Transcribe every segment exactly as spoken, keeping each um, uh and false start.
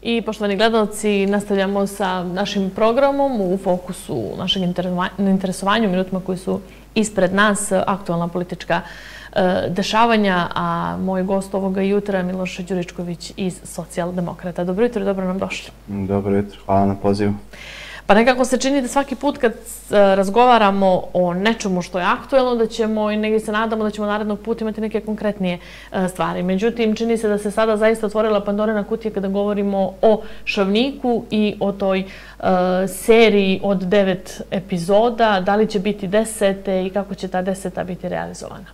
I poštovani gledalci, nastavljamo sa našim programom u fokusu našeg interesovanja u minutima koji su ispred nas, aktualna politička dešavanja, a moj gost ovoga jutra je Miloš Đuričković iz Socijaldemokrata. Dobro jutro i dobro nam došli. Dobro jutro, hvala na pozivu. Pa nekako se čini da svaki put kad razgovaramo o nečemu što je aktuelno, da ćemo i negdje se nadamo da ćemo narednog puta imati neke konkretnije stvari. Međutim, čini se da se sada zaista otvorila Pandorina kutija kada govorimo o Šavniku i o toj seriji od devet epizoda. Da li će biti desete i kako će ta deseta biti realizovana?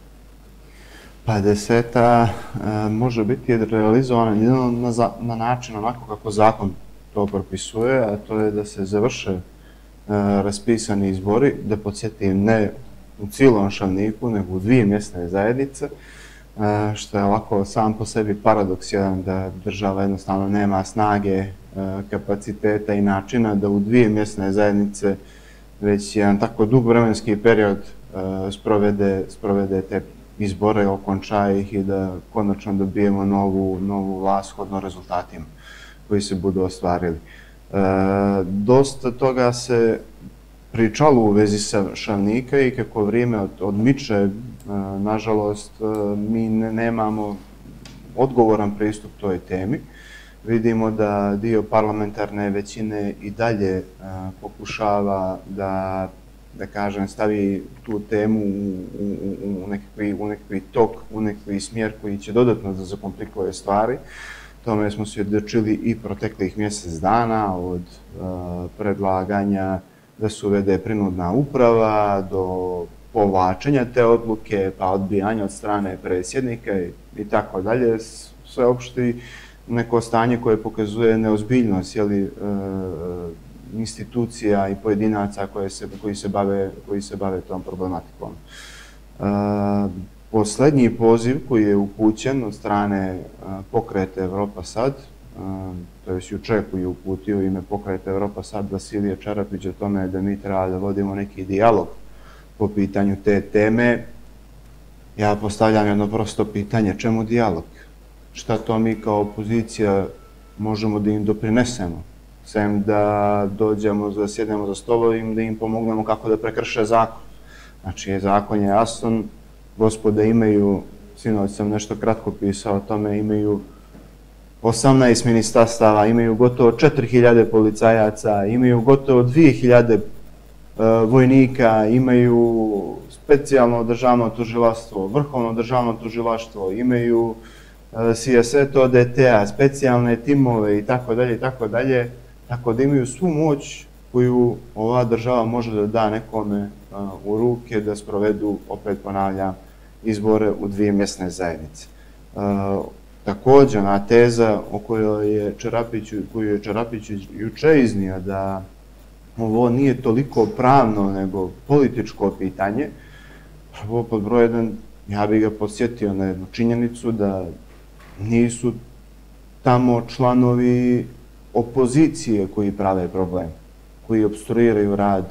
Pa deseta može biti realizovana na način onako kako zakon to propisuje, a to je da se završe raspisani izbori, da podsjetim ne u cijelom Šavniku, nego u dvije mjesne zajednice, što je ovako sam po sebi paradoks jedan da država jednostavno nema snage, kapaciteta i načina da u dvije mjesne zajednice već jedan tako dug vremenski period sprovede te izbore, okonča ih i da konačno dobijemo novu vlast shodno rezultatima koji se budu ostvarili. Dosta toga se pričalo u vezi sa Šavnika i kako vrijeme odmiče, nažalost, mi nemamo odgovoran pristup toj temi. Vidimo da dio parlamentarne većine i dalje pokušava da, da kažem, stavi tu temu u nekakvi tok, u nekakvi smjer koji će dodatno da zakomplikuje stvari. Tome smo svjedočili i proteklih mjesec dana od predlaganja da se uvede prinudna uprava do povlačenja te odluke, pa odbijanja od strane predsjednika i tako dalje. Sve opšte neko stanje koje pokazuje neozbiljnost institucija i pojedinaca koji se bave tom problematikom. Poslednji poziv koji je upućen od strane Pokreta Evropa Sad, to je juče koji je uputio ime Pokreta Evropa Sad Vasilije Čarapić o tome da mi treba da vodimo neki dijalog po pitanju te teme, ja postavljam jedno prosto pitanje, čemu dijalog? Šta to mi kao opozicija možemo da im doprinesemo? Sem da dođemo, da sjednemo za stolovima, da im pomognemo kako da prekrše zakon. Znači, zakon je jasan, gospode imaju, sinoć sam nešto kratko pisao o tome, imaju osamnaest ministarstava, imaju gotovo četiri hiljade policajaca, imaju gotovo dvije hiljade vojnika, imaju specijalno državno tužilaštvo, vrhovno državno tužilaštvo, imaju sijaset O D T-a, specijalne timove i tako dalje i tako dalje, tako da imaju svu moć koju ova država može da da nekome u ruke da sprovedu, opet ponavljam, izbore u dvije mjesne zajednice. Također, ona teza o kojoj je Čarapić juče iznio da ovo nije toliko pravno nego političko pitanje, prvo pod broj jedan, ja bih ga podsjetio na jednu činjenicu da nisu tamo članovi opozicije koji prave problem, koji obstruiraju rad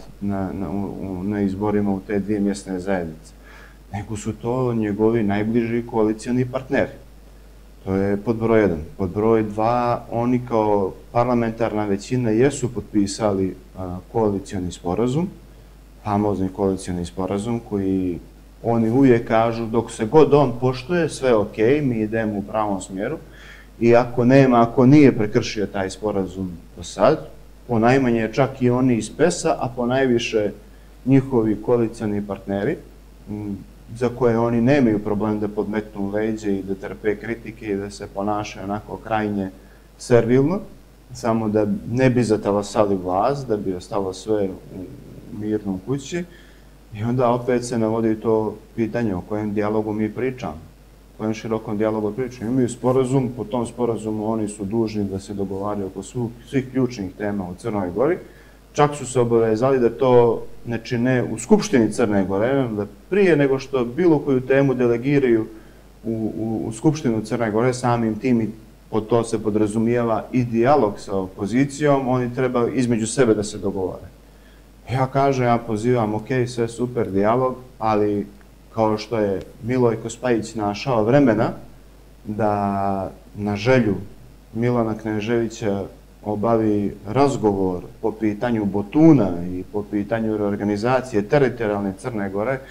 na izborima u te dvije mjesne zajednice, nego su to njegovi najbliži koalicijani partneri. To je pod broj jedan. Pod broj dva, oni kao parlamentarna većina jesu potpisali koalicijani sporazum, famozni koalicijani sporazum koji oni uvijek kažu dok se god on poštuje, sve ok, mi idemo u pravom smjeru i ako nema, ako nije prekršio taj sporazum do sad, po najmanje čak i oni iz P E S-a, a po najviše njihovi koalicijani partneri, za koje oni nemaju problem da podmetnu leđe i da trpe kritike i da se ponašaju onako krajnje servilno, samo da ne bi zatalasali vlast, da bi ostalo sve u mirnom kući. I onda opet se navodi to pitanje o kojem dijalogu mi pričamo, o kojem širokom dijalogu pričamo. Imaju sporazum, po tom sporazumu oni su dužni da se dogovaraju oko svih ključnih tema u Crnoj Gori. Čak su se obavezali da to ne čine u Skupštini Crne Gore, da prije nego što bilo koju temu delegiraju u Skupštinu Crne Gore, samim tim i pod to se podrazumijeva i dijalog sa opozicijom, oni treba između sebe da se dogovore. Ja kažem, ja pozivam, ok, sve super, dijalog, ali kao što je Milojko Spajić našao vremena da na želju Milana Kneževića obavi razgovor po pitanju Botuna i po pitanju reorganizacije teritorijalne Crne Gore,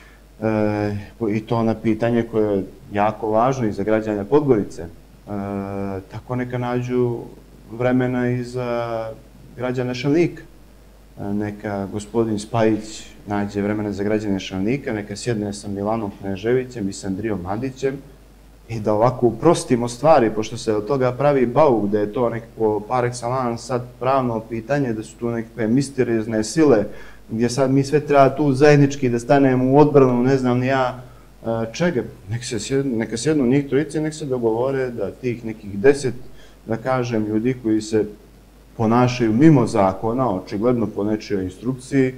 i to na pitanje koje je jako važno i za građane Podgorice. Tako neka nađu vremena i za građane Šavnika. Neka gospodin Spajić nađe vremena za građane Šavnika, neka sjedne sa Milanom Kneževićem i sa Andrijom Mandićem i da ovako uprostimo stvari, pošto se od toga pravi bauk, da je to nekako par excellence sad pravno pitanje, da su tu nekakve misteriozne sile, gdje sad mi sve treba tu zajednički da stanemo u odbranu, ne znam ni ja čega. Neka sjednu njih trojice i nek se dogovore da tih nekih deset, da kažem, ljudi koji se ponašaju mimo zakona, očigledno po nečijoj instrukciji,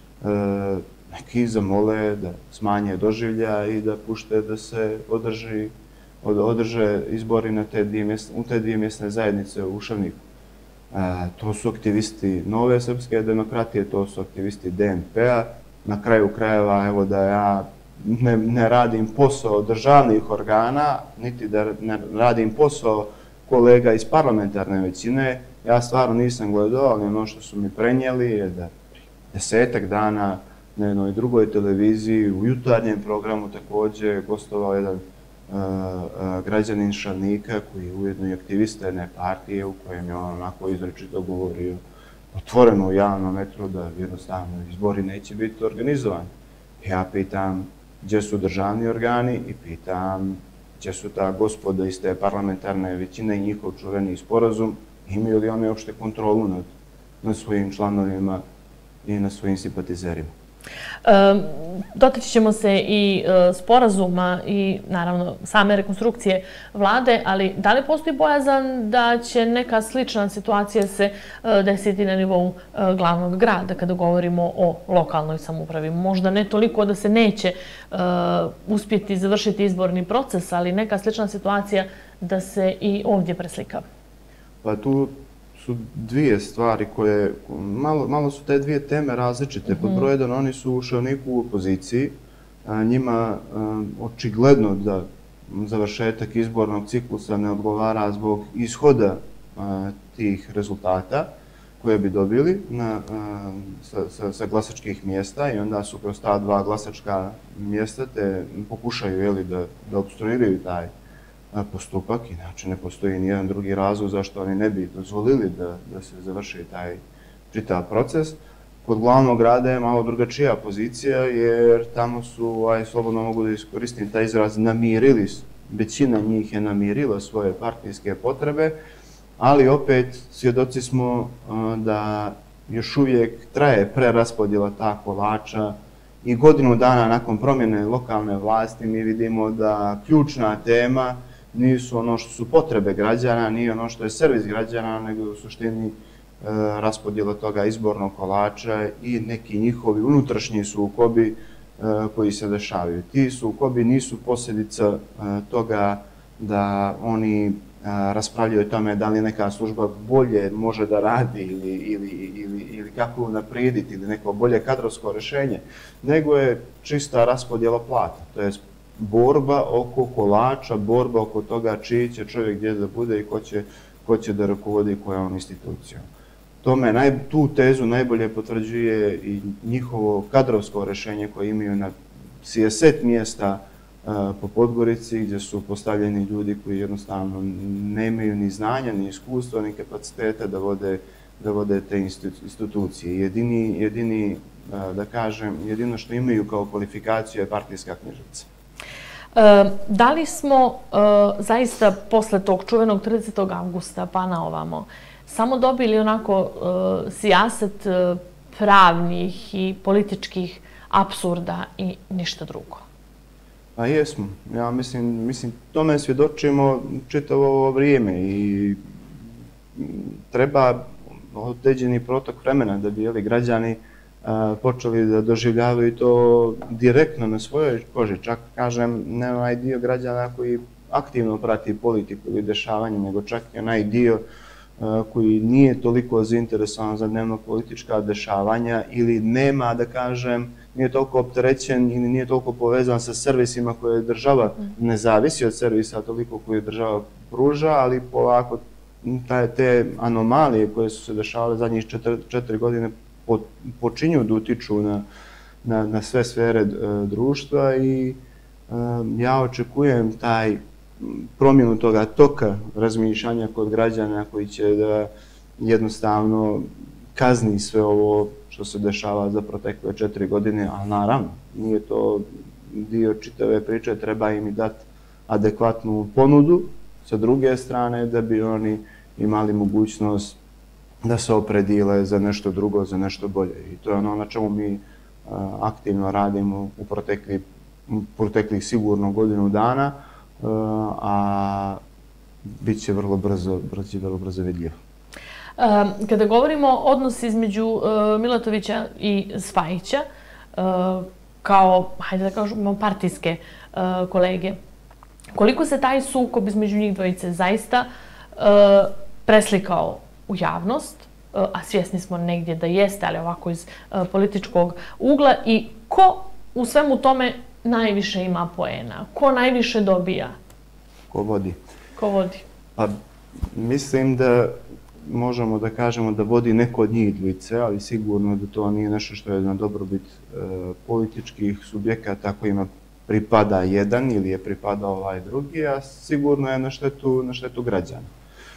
neki zamole da smanje doživlja i da pušte da se održe izbori u te dvije mjesne zajednice u Šavniku. To su aktivisti Nove srpske demokratije, to su aktivisti D N P-a. Na kraju krajeva, evo da ja ne radim posao državnih organa, niti da ne radim posao kolega iz parlamentarne većine, ja stvarno nisam gledao, ali ono što su mi prenijeli je da desetak dana na jednoj drugoj televiziji u jutarnjem programu također gostovao jedan građanin Šavnika koji je ujedno i aktivista jedne partije u kojem je on onako izrečito govorio otvoreno u javnom metru da jednostavno izbori neće biti organizovani. Ja pitam gdje su državni organi i pitam gdje su ta gospoda iz te parlamentarne većine i njihov čuveni sporazum, imaju li oni uopšte kontrolu nad svojim članovima i nad svojim simpatizerima. Dotaći ćemo se i sporazuma i naravno same rekonstrukcije vlade, ali da li postoji bojazan da će neka slična situacija se desiti na nivou glavnog grada kada govorimo o lokalnoj samoupravi? Možda ne toliko da se neće uspjeti završiti izborni proces, ali neka slična situacija da se i ovdje preslika. Pa tu su dvije stvari koje, malo su te dvije teme različite. Pod broj jedan, oni su u Šavniku u opoziciji. Njima očigledno da završetak izbornog ciklusa ne odgovara zbog ishoda tih rezultata koje bi dobili sa glasačkih mjesta i onda su kroz ta dva glasačka mjesta te pokušaju da obstruiraju taj postupak, inače ne postoji nijedan drugi razlog zašto oni ne bi dozvolili da se završi taj čitav proces. Kod glavnog grada je malo drugačija pozicija, jer tamo su, aj slobodno mogu da iskoristim taj izraz, namirili, većina njih je namirila svoje partijske potrebe, ali opet svjedoci smo da još uvijek traje preraspodjela ta kolača i godinu dana nakon promjene lokalne vlasti mi vidimo da ključna tema nisu ono što su potrebe građana, nije ono što je servis građana, nego u suštini raspodjela toga izbornog kolača i neki njihovi unutrašnji sukobi koji se dešavaju. Ti sukobi nisu posljedica toga da oni raspravljaju o tome da li neka služba bolje može da radi ili kako unaprijediti ili neko bolje kadrovsko rješenje, nego je čista raspodjela plata, to je borba oko kolača, borba oko toga čiji će čovjek gdje da bude i ko će da rukovodi kojom institucijom. Tu tezu najbolje potvrđuje i njihovo kadrovsko rješenje koje imaju na sijaset mjesta po Podgorici, gdje su postavljeni ljudi koji jednostavno nemaju ni znanja, ni iskustva, ni kapaciteta da vode te institucije. Jedini, da kažem, jedino što imaju kao kvalifikaciju je partijska knjižica. Da li smo zaista posle tog čuvenog tridesetog avgusta pa na ovamo samo dobili onako sijaset pravnih i političkih apsurda i ništa drugo? Pa jesmo. Ja mislim, tome svjedočimo čitavo ovo vrijeme i treba određeni protok vremena da bi građani počeli da doživljavaju to direktno na svojoj koži. Čak, kažem, ne onaj dio građana koji aktivno prati politiku ili dešavanje, nego čak i onaj dio koji nije toliko zainteresovan za dnevno politička dešavanja ili nema, da kažem, nije toliko opterećen ili nije toliko povezan sa servisima koje država, ne zavisi od servisa toliko koje država pruža, ali polako te anomalije koje su se dešavale zadnjih četiri godine počinju da utiču na sve sfere društva i ja očekujem taj promjenu toga toka razmišljanja kod građana koji će da jednostavno kazni sve ovo što se dešava za protekle četiri godine, ali naravno, nije to dio čitave priče, treba im i dati adekvatnu ponudu sa druge strane da bi oni imali mogućnost da se opredile za nešto drugo, za nešto bolje. I to je ono na čemu mi aktivno radimo u proteklih sigurno godinu dana, a bit će vrlo brzo, vrlo brzo vidljivo. Kada govorimo o odnosu između Milatovića i Spajića, kao, hajde da kažemo, partijske kolege, koliko se taj sukob između njih dvojice zaista preslikao u javnost, a svjesni smo negdje da jeste, ali ovako iz političkog ugla, i ko u svemu tome najviše ima poena? Ko najviše dobija? Ko vodi? Ko vodi? Pa, mislim da možemo da kažemo da vodi neko od njih dvojice, ali sigurno da to nije nešto što je na dobrobit političkih subjekata kojima pripada jedan ili je pripadao ovaj drugi, a sigurno je na štetu građana.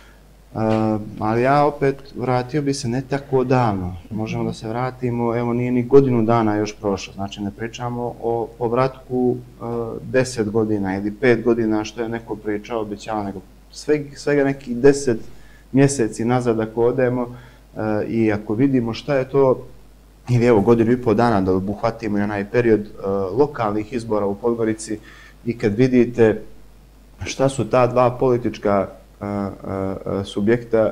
Ali ja opet vratio bi se ne tako davno. Možemo da se vratimo, evo nije ni godinu dana još prošlo. Znači ne pričamo o povratku deset godina ili pet godina što je neko pričao, obećava, nego svega nekih deset mjeseci nazad ako odemo i ako vidimo šta je to, ili evo godinu i pol dana da obuhvatimo i onaj period lokalnih izbora u Podgorici i kad vidite šta su ta dva politička subjekta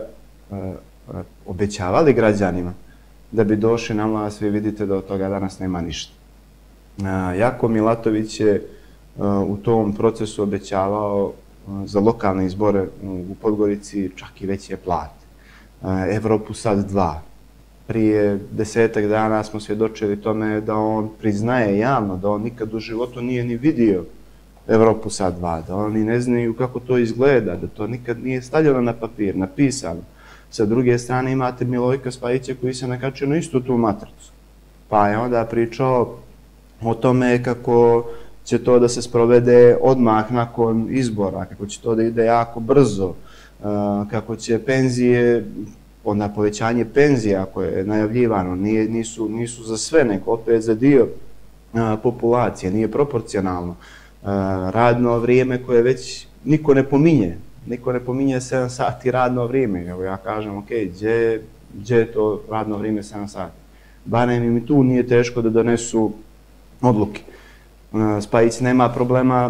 obećavali građanima da bi došli na vlast, vi vidite da od toga danas nema ništa. Jako Milatović je u tom procesu obećavao za lokalne izbore u Podgorici čak i veće plate. Evropu sad dva. Prije desetak dana smo svjedočili tome da on priznaje javno da on nikad u životu nije ni vidio Evropu sad dva, da oni ne znaju kako to izgleda, da to nikad nije stavljeno na papir, napisano. Sa druge strane imate Milojka Spajića koji se nakačio na istu tu matricu. Pa je onda pričao o tome kako će to da se sprovede odmah nakon izbora, kako će to da ide jako brzo, kako će penzije, onda povećanje penzija koje je najavljivano, nisu za sve, nego opet za dio populacije, nije proporcionalno. Radno vrijeme koje već niko ne pominje, niko ne pominje sedam sati radno vrijeme. Evo ja kažem, ok, gdje je to radno vrijeme sedam sati? Barem im i tu nije teško da donesu odluke. Spajić nema problema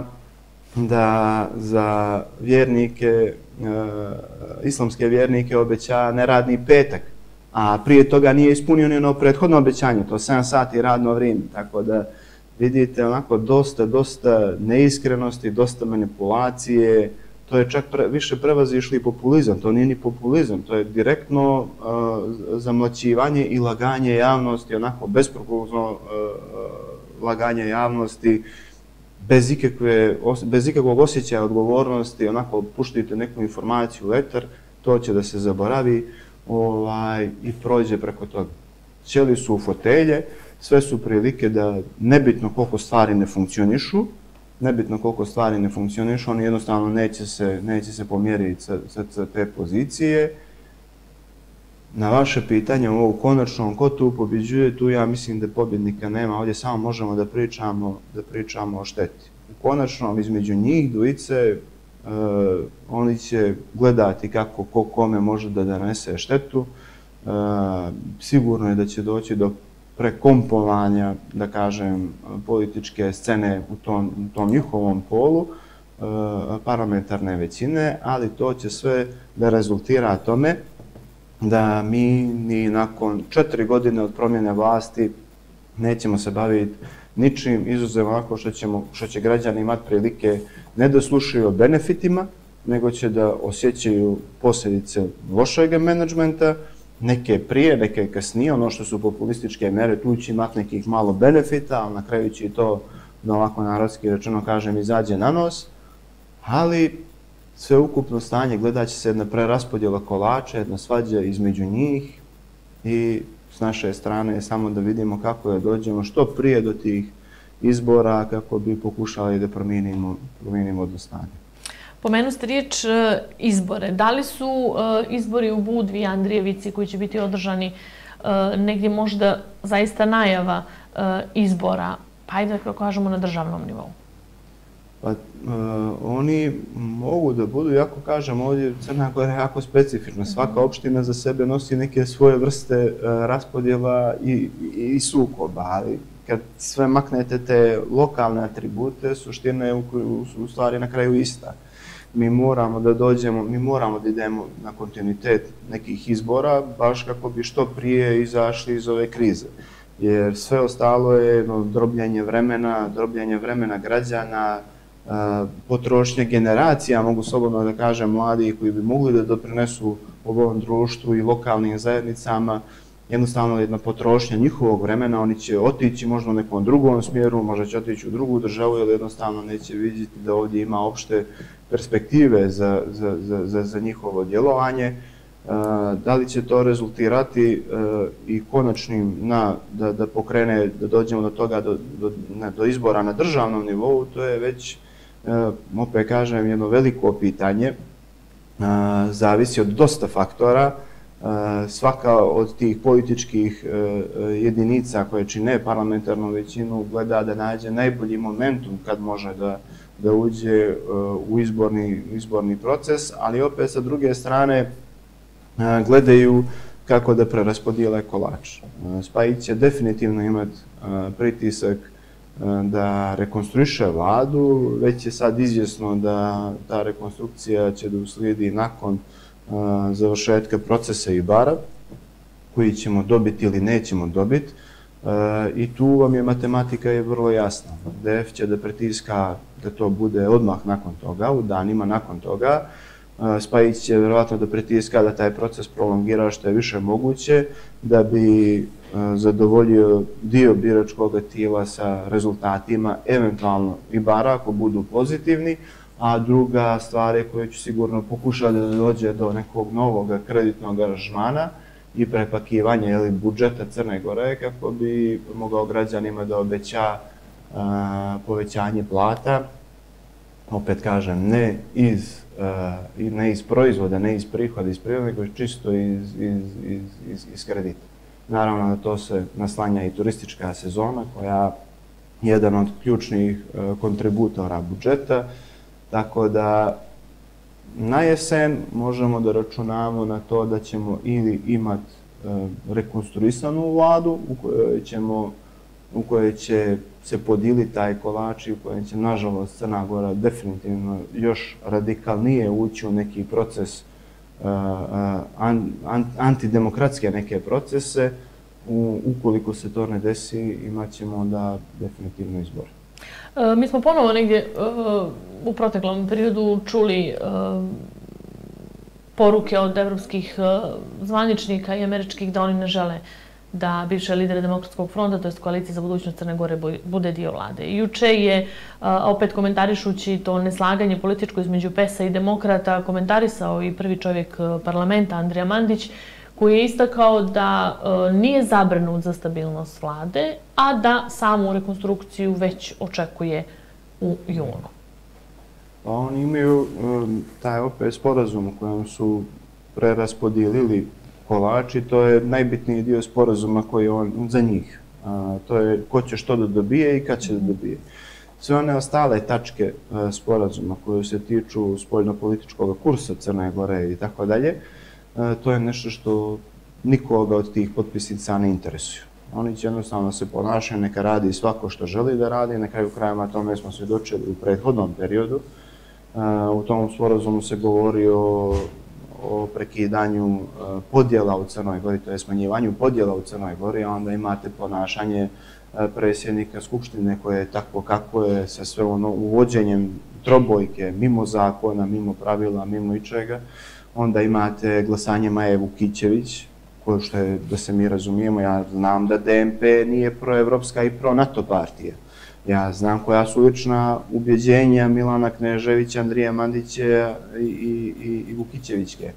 da za vjernike, islamske vjernike obeća neradni petak, a prije toga nije ispunio ni ono prethodno obećanje, to sedam sati radno vrijeme, tako da vidite onako dosta, dosta neiskrenosti, dosta manipulacije, to je čak više prevazišli populizam, to nije ni populizam, to je direktno zamlaćivanje i laganje javnosti, onako beskrupulozno laganje javnosti, bez ikakvog osjećaja odgovornosti, onako puštajte neku informaciju u etar, to će da se zaboravi i prođe preko toga. Sjeli su u fotelje, sve su prilike da nebitno koliko stvari ne funkcionišu, nebitno koliko stvari ne funkcionišu, oni jednostavno neće se pomjeriti sa te pozicije. Na vaše pitanje u konačnom ko tu pobjeđuje, tu ja mislim da pobjednika nema, ovdje samo možemo da pričamo o šteti. U konačnom između njih dvojice oni će gledati kako ko kome može da donese štetu. Sigurno je da će doći do prekompovanja, da kažem, političke scene u tom njihovom polu, parlamentarne većine, ali to će sve da rezultira tome da mi ni nakon četiri godine od promjene vlasti nećemo se baviti ničim izuzev ovako što će građani imati prilike ne da slušaju o benefitima, nego će da osjećaju posljedice lošeg menadžmenta, neke prije, neke kasnije, ono što su populističke mere, tu će imati nekih malo benefita, ali na kraju će i to, da ovako narodski rečeno kažem, izađe na nos, ali sveukupno stanje, gledat će se jedna preraspodjela kolača, jedna svađa između njih i s naše strane je samo da vidimo kako da dođemo što prije do tih izbora kako bi pokušali da promijenimo, promijenimo odnos stanja. Pomenu ste riječ izbore. Da li su izbori u Budvi i Andrijevici koji će biti održani negdje možda zaista najava izbora, pa ajde kako kažemo na državnom nivou? Pa, uh, oni mogu da budu, jako kažem, ovdje Crna Gora je jako specifična. Svaka opština za sebe nosi neke svoje vrste uh, raspodjela i, i, i sukoba, ali kad sve maknete te lokalne atribute, suština je u, u, u stvari na kraju ista. Mi moramo da dođemo, mi moramo da idemo na kontinuitet nekih izbora, baš kako bi što prije izašli iz ove krize. Jer sve ostalo je no, drobljanje vremena, drobljanje vremena građana, potrošnje generacija, mogu slobodno da kažem, mladih koji bi mogli da doprinesu ovom društvu i lokalnim zajednicama, jednostavno jedna potrošnja njihovog vremena, oni će otići možda u nekom drugom smjeru, možda će otići u drugu državu ili jednostavno neće vidjeti da ovdje ima opšte perspektive za, za, za, za, za njihovo djelovanje. Da li će to rezultirati i konačnim na, da, da pokrene, da dođemo do toga, do, do, do izbora na državnom nivou, to je već, opet kažem, jedno veliko pitanje. Zavisi od dosta faktora. Svaka od tih političkih jedinica koje čine parlamentarnu većinu gleda da nađe najbolji momentum kad može da, da uđe u izborni, izborni proces, ali opet sa druge strane gledaju kako da preraspodijele kolač. Spajić će definitivno imati pritisak da rekonstruiše vladu, već je sad izvjesno da ta rekonstrukcija će da uslijedi nakon završetka procesa Ibara, koji ćemo dobiti ili nećemo dobiti. I tu vam je matematika je vrlo jasna. D F će da pritiska da to bude odmah nakon toga, u danima nakon toga. Spajić će vjerovatno da pritiska da taj proces prolongira što je više moguće, da bi zadovoljio dio biračkog tijela sa rezultatima, eventualno Ibara ako budu pozitivni, a druga stvar je koja će sigurno pokušati da dođe do nekog novog kreditnog aranžmana i prepakivanja ili budžeta Crne Gore kako bi mogao građanima da obeća a, povećanje plata, opet kažem, ne iz, a, ne iz proizvoda, ne iz prihoda, iz prihoda, nego čisto iz, iz, iz, iz, iz kredita. Naravno na to se naslanja i turistička sezona koja je jedan od ključnih a, kontributora budžeta, tako da na jesen možemo da računamo na to da ćemo ili imati e, rekonstruisanu vladu u kojoj, ćemo, u kojoj će se podiliti taj kolač i u kojoj će, nažalost, Crna Gora definitivno još radikalnije ući u neki proces, e, an, an, antidemokratske neke procese. U, ukoliko se to ne desi, imat ćemo onda definitivno izbor. Mi smo ponovo negdje u proteklom periodu čuli poruke od evropskih zvaničnika i američkih da oni ne žele da bivše lidere Demokratskog fronta, to je koalicija za budućnost Crne Gore, bude dio vlade. Juče je, opet komentarišući to neslaganje političko između P E S-a i Demokrata, komentarisao i prvi čovjek parlamenta, Andrija Mandić, koji je istakao da e, nije zabrinut za stabilnost vlade, a da samu rekonstrukciju već očekuje u junu. Pa oni imaju um, taj opet sporazum u kojem su preraspodijelili kolači, to je najbitniji dio sporazuma koji je on za njih. A, to je ko će što da dobije i kad će da dobije. Sve one ostale tačke a, sporazuma koje se tiču spoljnopolitičkog kursa Crne Gore i tako dalje, to je nešto što nikoga od tih potpisnica ne interesuju. Oni će jednostavno se ponašati, neka radi svako što želi da radi, na kraju krajeva tome smo svjedočili u prethodnom periodu. U tom sporazumu se govori o, o prekidanju podjela u Crnoj Gori, to je smanjivanju podjela u Crnoj Gori, a onda imate ponašanje predsjednika Skupštine koje je takvo kako je sa sve ono uvođenjem trobojke, mimo zakona, mimo pravila, mimo ičega. Onda imate glasanje Maje Vukićević, koje što je, da se mi razumijemo, ja znam da D M P nije proevropska i pro-NATO partija. Ja znam koja su lična ubjeđenja Milana Kneževića, Andrija Mandića i, i, i Vukićevićke,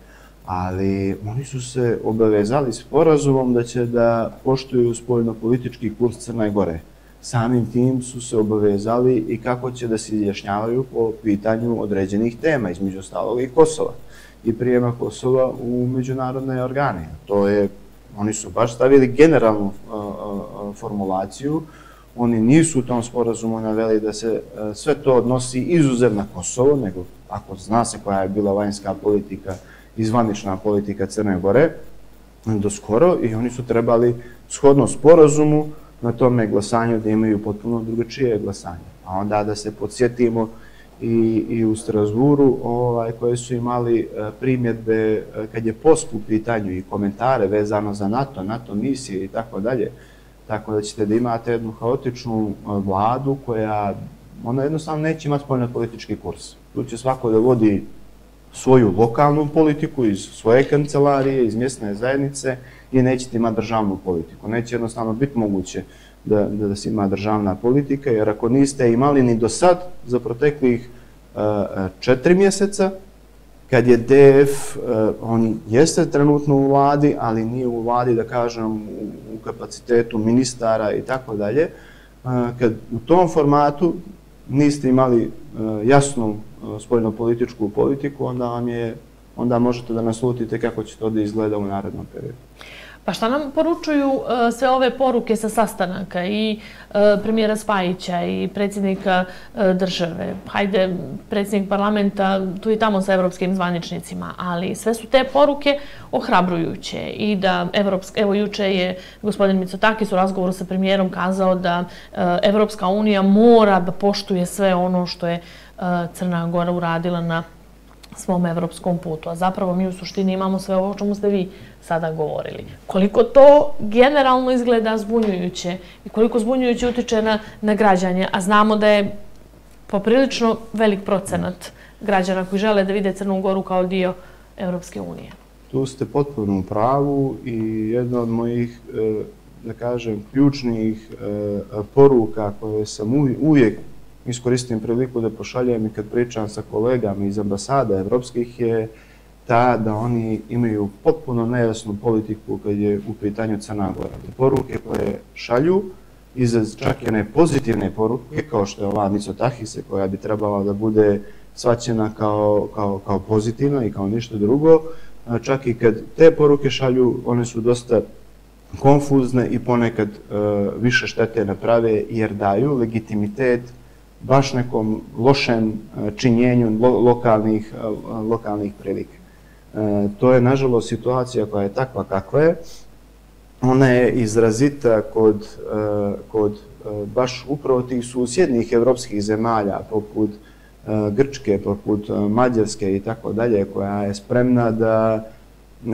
ali oni su se obavezali sporazumom da će da poštuju spoljno-politički kurs Crne Gore. Samim tim su se obavezali i kako će da se izjašnjavaju po pitanju određenih tema, između ostalog i Kosova i prijema Kosova u međunarodne organe. To je, oni su baš stavili generalnu uh, uh, formulaciju. Oni nisu u tom sporazumu naveli da se uh, sve to odnosi izuzev na Kosovo, nego ako zna se koja je bila vanjska politika i zvanična politika Crne Gore do skoro, i oni su trebali shodno sporazumu na tome glasanju da imaju potpuno drugačije glasanje. A onda da se podsjetimo i, i u Strasburu ovaj, koje su imali primjedbe kad je post u pitanju i komentare vezano za NATO, NATO misije i tako dalje. Tako da ćete da imate jednu haotičnu vladu koja ona jednostavno neće imati spoljno-politički kurs. Tu će svako da vodi svoju lokalnu politiku iz svoje kancelarije, iz mjesne zajednice i nećete imati državnu politiku. Neće jednostavno biti moguće da, da, da se ima državna politika, jer ako niste imali ni do sad za proteklih uh, četiri mjeseca, kad je D F, uh, on jeste trenutno u vladi, ali nije u vladi, da kažem, u, u kapacitetu ministara i tako dalje, kad u tom formatu niste imali uh, jasnu uh, spoljno-političku politiku, onda vam je, onda možete da naslutite kako će to da izgleda u narednom periodu. Pa šta nam poručuju uh, sve ove poruke sa sastanaka i uh, premijera Spajića i predsjednika uh, države? Hajde, predsjednik parlamenta tu i tamo sa evropskim zvaničnicima, ali sve su te poruke ohrabrujuće i da Evropska, evo juče je gospodin Mitsotakis u razgovoru sa premijerom kazao da uh, Evropska unija mora da poštuje sve ono što je uh, Crna Gora uradila na svom evropskom putu, a zapravo mi u suštini imamo sve ovo o čemu ste vi sada govorili. Koliko to generalno izgleda zbunjujuće i koliko zbunjujuće utiče na, na građanje, a znamo da je poprilično velik procenat građana koji žele da vide Crnu Goru kao dio Evropske unije. Tu ste potpuno u pravu i jedna od mojih, da kažem, ključnih poruka koje sam uvijek iskoristim priliku da pošaljem i kad pričam sa kolegama iz ambasada evropskih je ta da oni imaju potpuno nejasnu politiku kad je u pitanju Crna Gora. Poruke koje šalju, iz čak i one pozitivne poruke, kao što je ova Mitsotakise, koja bi trebala da bude shvaćena kao, kao, kao pozitivna i kao ništa drugo, čak i kad te poruke šalju, one su dosta konfuzne i ponekad uh, više štete naprave jer daju legitimitet baš nekom lošem činjenju lo, lokalnih, lokalnih prilika. E, to je, nažalost, situacija koja je takva kakva je. Ona je izrazita kod, e, kod e, baš upravo tih susjednih evropskih zemalja, poput e, Grčke, poput Mađarske i tako dalje, koja je spremna da, e,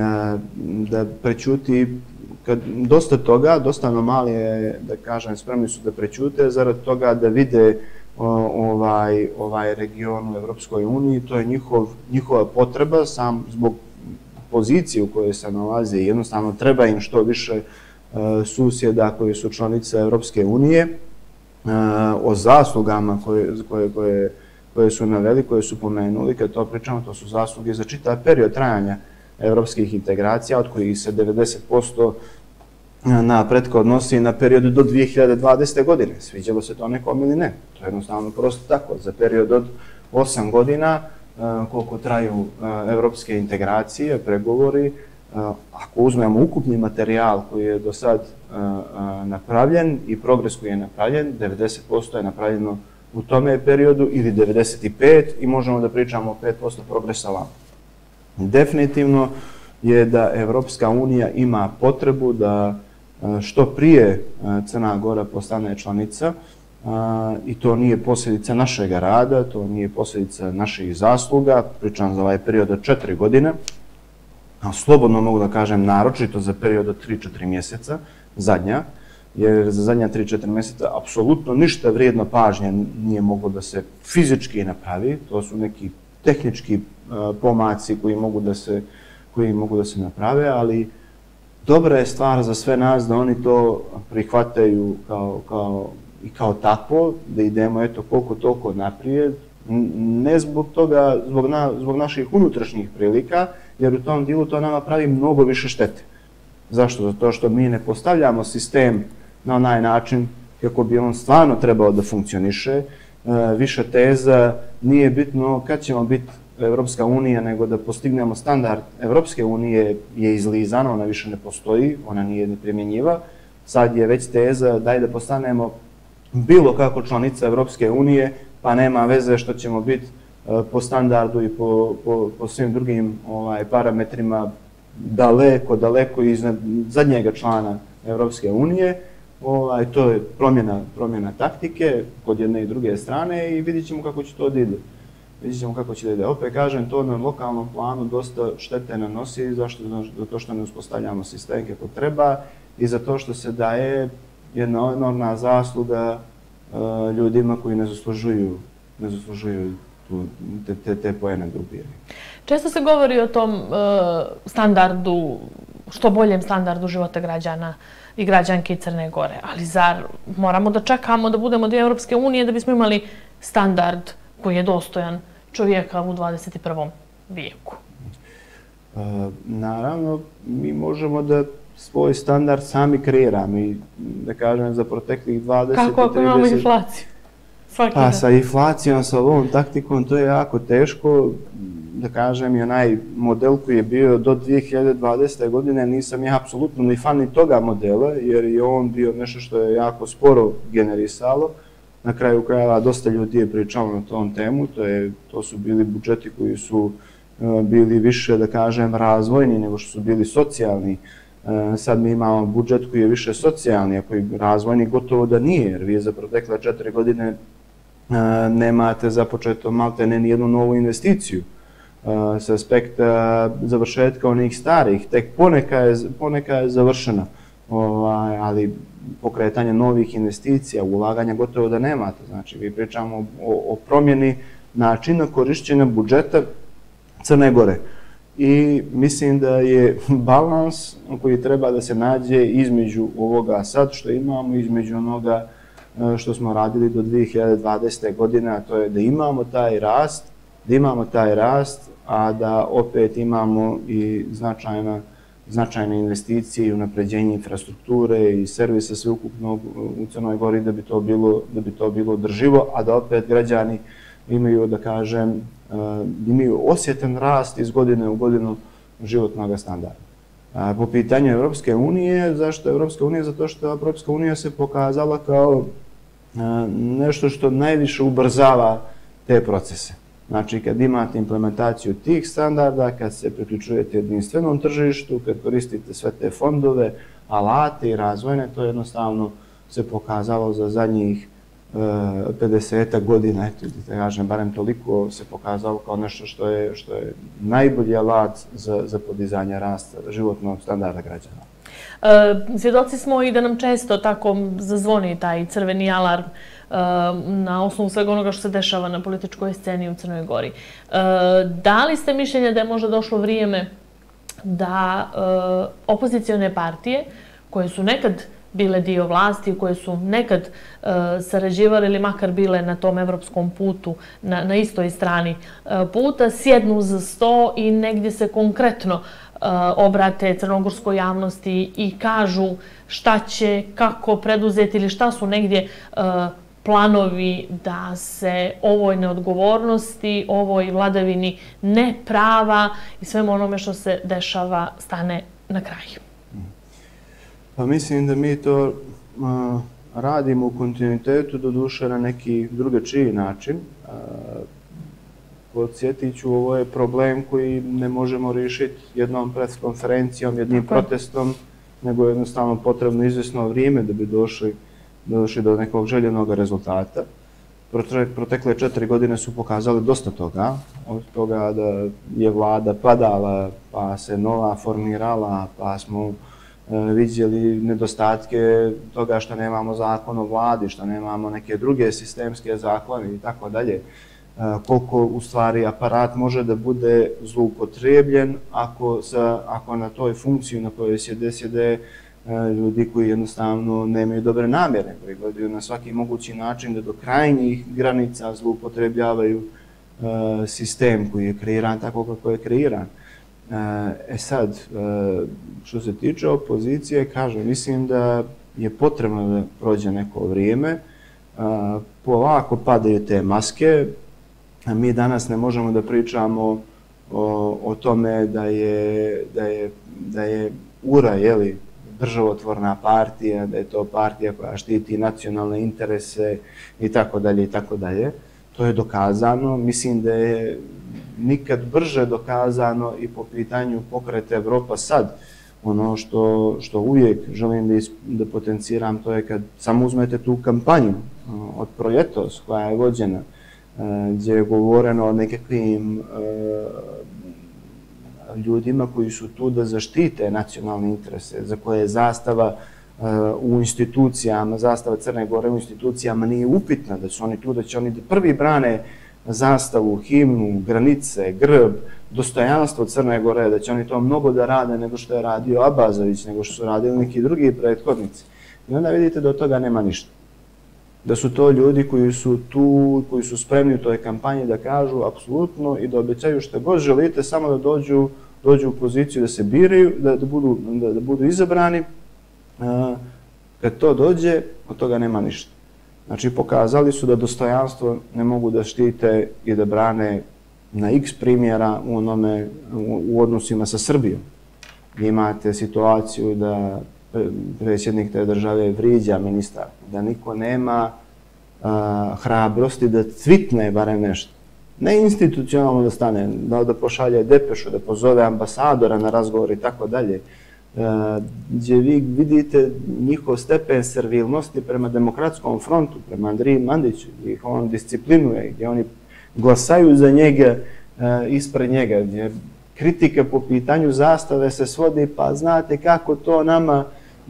da prećuti kad dosta toga, dosta anomalije, da kažem, spremni su da prećute, zarad toga da vide ovaj, ovaj region u Evropskoj uniji, to je njihov, njihova potreba, sam zbog pozicije u kojoj se nalaze, jednostavno treba im što više uh, susjeda koji su članice Evropske unije, uh, o zaslugama koje, koje, koje, koje su naveli, koje su pomenuli, kad to pričamo, to su zasluge za čitav period trajanja evropskih integracija, od kojih se devedeset posto napredka odnosi na period do dvije hiljade dvadesete. godine. Sviđalo se to nekom ili ne. To je jednostavno prosto tako. Za period od osam godina, koliko traju evropske integracije, pregovori, ako uzmemo ukupni materijal koji je do sad napravljen i progres koji je napravljen, devedeset posto je napravljeno u tome periodu ili devedeset pet posto i možemo da pričamo o pet posto progresa vamo. Definitivno je da Evropska unija ima potrebu da što prije Crna Gora postane članica i to nije posljedica našeg rada, to nije posljedica naših zasluga, pričam za ovaj period od četiri godine, a slobodno mogu da kažem naročito za period od tri do četiri mjeseca, zadnja, jer za zadnja tri do četiri mjeseca apsolutno ništa vrijedno pažnje nije moglo da se fizički napravi, to su neki tehnički pomaci koji mogu da se, koji mogu da se naprave, ali dobra je stvar za sve nas da oni to prihvataju kao, kao i kao takvo da idemo eto koliko toliko naprijed, ne zbog toga, zbog, na, zbog naših unutrašnjih prilika, jer u tom dijelu to nama pravi mnogo više štete. Zašto? Zato što mi ne postavljamo sistem na onaj način kako bi on stvarno trebao da funkcioniše. E, više teza nije bitno kad ćemo biti Evropska unija, nego da postignemo standard Evropske unije je izlizana, ona više ne postoji, ona nije neprimjenjiva. Sad je već teza daj da postanemo bilo kako članica Evropske unije, pa nema veze što ćemo biti po standardu i po, po, po svim drugim ovaj, parametrima daleko, daleko iznad zadnjega člana Evropske unije. Ovaj, to je promjena, promjena taktike kod jedne i druge strane i vidjet ćemo kako će to da ide. Vidjet ćemo kako će da ide. Opet kažem, to na lokalnom planu dosta štete nanosi, zašto? Zato što ne uspostavljamo sistem kako treba i zato što se daje jedna enormna zasluga uh, ljudima koji ne zaslužuju, ne zaslužuju tu, te, te, te poene grupiranja. Često se govori o tom uh, standardu, što boljem standardu života građana i građanke Crne Gore, ali zar moramo da čekamo da budemo dio Evropske unije da bismo imali standard koji je dostojan čovjeka u dvadeset prvom vijeku? Uh, naravno, mi možemo da svoj standard sami kreiramo i da kažem za proteklih dvadeset Kako ako imamo inflaciju? Svaki pa dan. sa inflacijom, sa ovom taktikom, to je jako teško. Da kažem, i onaj model koji je bio do dvije hiljade dvadesete. godine, nisam ja apsolutno ni fan ni toga modela, jer je on bio nešto što je jako sporo generisalo. Na kraju krajeva dosta ljudi je pričalo na tom temu, to, je, to su bili budžeti koji su uh, bili više, da kažem, razvojni nego što su bili socijalni. Uh, sad mi imamo budžet koji je više socijalni, a koji razvojni gotovo da nije, jer vi za protekle četiri godine uh, nemate započeto malte ne nijednu novu investiciju. Uh, s aspekta završetka onih starih, tek poneka je, poneka je završena, ovaj, ali pokretanje novih investicija, ulaganja gotovo da nemate. Znači, vi pričamo o, o promjeni načina korišćenja budžeta Crne Gore. I mislim da je balans koji treba da se nađe između ovoga sad što imamo, između onoga što smo radili do dvije hiljade dvadesete. godine, a to je da imamo taj rast, da imamo taj rast, a da opet imamo i značajna, značajne investicije i unapređenje infrastrukture i servisa sveukupnog u Crnoj Gori da bi to bilo, da bi to bilo održivo, a da opet građani imaju, da kažem, imaju osjetan rast iz godine u godinu životnog standarda. Po pitanju Evropske unije, zašto Evropska unija? Zato što Evropska unija se pokazala kao nešto što najviše ubrzava te procese. Znači, kad imate implementaciju tih standarda, kad se priključujete jedinstvenom tržištu, kad koristite sve te fondove, alate i razvojne, to jednostavno se pokazalo za zadnjih pedeset godina, eto, da kažem, barem toliko se pokazalo kao nešto što je, što je najbolji alat za, za podizanje rasta životnog standarda građana. E, svjedoci smo i da nam često tako zazvoni taj crveni alarm e, na osnovu svega onoga što se dešava na političkoj sceni u Crnoj Gori. E, da li ste mišljenja da je možda došlo vrijeme da e, opozicione partije koje su nekad bile dio vlasti, koje su nekad uh, sarađivale ili makar bile na tom evropskom putu, na, na istoj strani uh, puta, sjednu za sto i negdje se konkretno uh, obrate crnogorskoj javnosti i kažu šta će, kako preduzeti ili šta su negdje uh, planovi da se ovoj neodgovornosti, ovoj vladavini neprava i svemu onome što se dešava stane na kraj. Pa mislim da mi to a, radimo u kontinuitetu, doduše na neki drugačiji način. A, podsjetit ću, ovo je problem koji ne možemo riješiti jednom preskonferencijom, jednim Tako. protestom, nego je jednostavno potrebno izvjesno vrijeme da bi došli, došli do nekog željenog rezultata. Protekle četiri godine su pokazali dosta toga, od toga da je vlada padala, pa se nova formirala, pa smo vidjeli nedostatke toga što nemamo zakon o vladi, što nemamo neke druge sistemske zakone i tako dalje. Koliko u stvari aparat može da bude zloupotrebljen ako, sa, ako na toj funkciji na kojoj sjede, sjede ljudi koji jednostavno nemaju dobre namjere, koji gledaju na svaki mogući način da do krajnjih granica zloupotrebljavaju sistem koji je kreiran tako kako je kreiran. E sad, što se tiče opozicije, kažem, mislim da je potrebno da prođe neko vrijeme, polako padaju te maske, a mi danas ne možemo da pričamo o, o tome da je, da je, da je U R A, jeli, državotvorna partija, da je to partija koja štiti nacionalne interese i tako dalje i tako dalje. To je dokazano. Mislim da je nikad brže dokazano i po pitanju Pokreta Evropa sad. Ono što, što uvijek želim da, da potenciram, to je kad samo uzmete tu kampanju od Proljetos koja je vođena, gdje je govoreno o nekakvim ljudima koji su tu da zaštite nacionalne interese, za koje je zastava u institucijama, zastava Crne Gore u institucijama nije upitna, da su oni tu, da će oni prvi brane zastavu, himnu, granice, grb, dostojanstvo Crne Gore, da će oni to mnogo da rade nego što je radio Abazović, nego što su radili neki drugi prethodnici. I onda vidite da od toga nema ništa. Da su to ljudi koji su tu, koji su spremni u toj kampanji da kažu apsolutno i da obećaju što god želite, samo da dođu, dođu u poziciju da se biraju, da, da, budu, da, da budu izabrani. Kad to dođe, od toga nema ništa. Znači, pokazali su da dostojanstvo ne mogu da štite i da brane na x primjera u, onome, u odnosima sa Srbijom. Imate situaciju da predsjednik te države vrijeđa ministar, da niko nema a, hrabrosti da tvitne barem nešto. Ne institucionalno da stane, da, da pošalje depešu, da pozove ambasadora na razgovor i tako dalje. Gdje vi vidite njihov stepen servilnosti prema Demokratskom frontu, prema Andriji Mandiću, gdje ih on disciplinuje, gdje oni glasaju za njega ispred njega, gdje kritika po pitanju zastave se svodi, pa znate kako to nama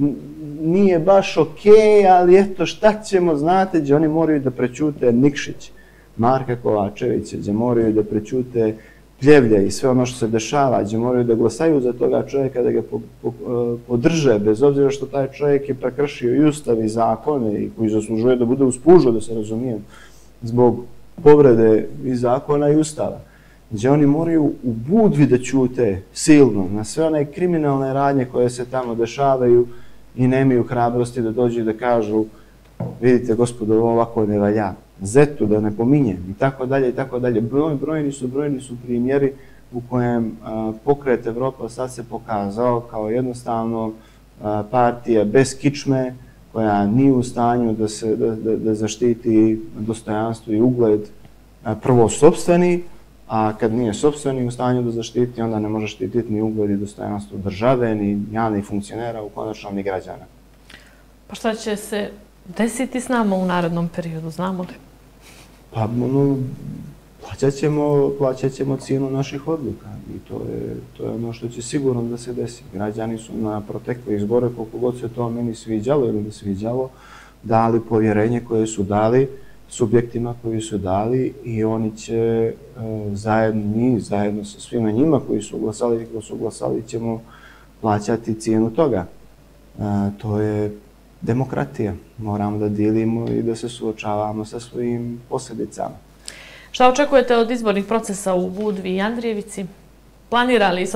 nije baš okej, ali eto šta ćemo, znate, gdje oni moraju da prećute Nikšić, Marka Kovačevića, gdje moraju da prećute Pljevlja i sve ono što se dešava, gdje moraju da glasaju za toga čovjeka, da ga po, po, podrže, bez obzira što taj čovjek je prekršio i ustav i zakone i koji zaslužuje da bude uspužo, da se razumijem, zbog povrede i zakona i ustava. Gdje oni moraju u Budvi da ćute silno na sve one kriminalne radnje koje se tamo dešavaju i nemaju hrabrosti da dođu i da kažu vidite, gospodo, ovo ovako ne valja. Zetu, da ne pominjem, i tako dalje, i tako dalje. Brojni su, brojni su primjeri u kojem Pokret Evropa sad se pokazao kao jednostavno partija bez kičme, koja nije u stanju da, se, da, da, da zaštiti dostojanstvo i ugled prvo sopstveni, a kad nije sopstveni u stanju da zaštiti, onda ne može štititi ni ugled i dostojanstvo države, ni javnih funkcionera, u konačnom ni građana. Pa šta će se desiti s nama u narednom periodu, znamo li? Pa, ono, plaćat ćemo, plaćat ćemo cijenu naših odluka i to je, to je ono što će sigurno da se desi. Građani su na protekle izbore, koliko god se to meni sviđalo ili ne sviđalo, dali povjerenje koje su dali subjektima koji su dali i oni će e, zajedno, mi zajedno sa svima njima koji su glasali i koji su glasali ćemo plaćati cijenu toga. E, to je demokratija. Moramo da dilimo i da se suočavamo sa svojim posljedicama. Šta očekujete od izbornih procesa u Budvi i Andrijevici? Planira li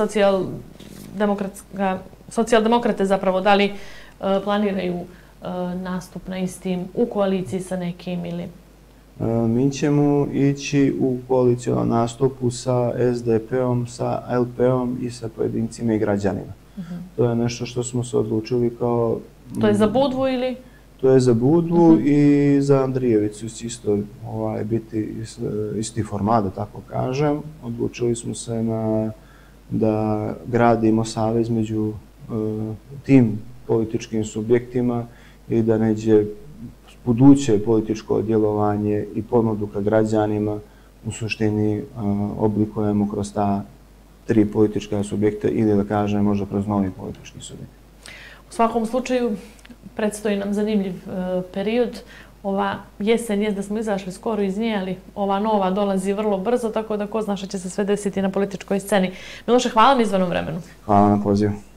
socijaldemokrate zapravo, da li uh, planiraju uh, nastup na istim u koaliciji sa nekim ili? Uh, mi ćemo ići u koalicijalnom nastupu sa S D P-om, sa L P-om i sa pojedincima i građanima. Uh-huh. To je nešto što smo se odlučili kao... To je za Budvu ili? To je za Budvu uh-huh. i za Andrijevicu će isto ovaj, biti isti format, da tako kažem. Odlučili smo se na, da gradimo savez među uh, tim političkim subjektima i da neđe buduće političko djelovanje i ponudu ka građanima u suštini uh, oblikujemo kroz ta tri politička subjekta ili da kažem možda kroz novi politički subjekt. U svakom slučaju, predstoji nam zanimljiv e, period. Ova jesen je da smo izašli skoro iz nje, ali ova nova dolazi vrlo brzo, tako da ko zna što će se sve desiti na političkoj sceni. Miloše, hvala na izvanom vremenu. Hvala na pozivu.